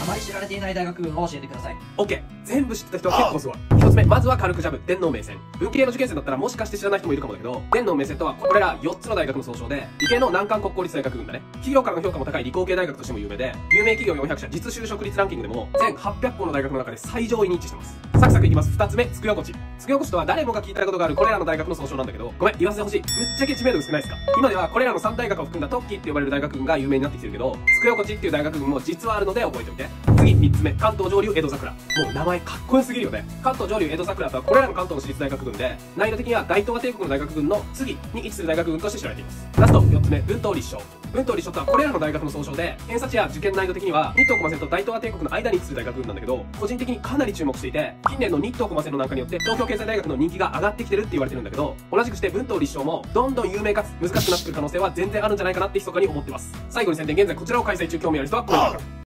まり知られていない大学群を教えてください。 OK。 全部知ってた人は結構すごい。一つ目、まずは軽くジャブ、電脳明専。文系の受験生だったらもしかして知らない人もいるかもだけど、電脳明専とはこれら4つの大学の総称で、理系の難関国公立大学群だね。企業からの評価も高い理工系大学としても有名で、有名企業400社実就職率ランキングでも全800校の大学の中で最上位に位置してます。サクサクいきます。2つ目、つくよこち。つくよこちとは誰もが聞いたことがあるこれらの大学の総称なんだけど、ごめん、言わせてほしい。ぶっちゃけ知名度少ないですか？今ではこれらの3大学を含んだトッキーって呼ばれる大学群が有名になってきてるけど、つくよこちっていう大学群も実はあるので覚えておいて。次、3つ目、関東上流江戸桜。もう名前かっこよすぎるよね。関東上流江戸桜とはこれらの関東の私立大学群で、難易度的には大東亜帝国の大学群の次に位置する大学群として知られています。ラスト4つ目、文東立正。文東立正とはこれらの大学の総称で、偏差値や受験難易度的には日東駒線と大東亜帝国の間に位置する大学群なんだけど、個人的にかなり注目していて、近年の日東駒線の南下によって東京経済大学の人気が上がってきてるって言われてるんだけど、同じくして文東立正もどんどん有名かつ難しくなってくる可能性は全然あるんじゃないかなって密かに思ってます。最後に宣伝、現在こちらを開催中、興味ある人はコメント欄から。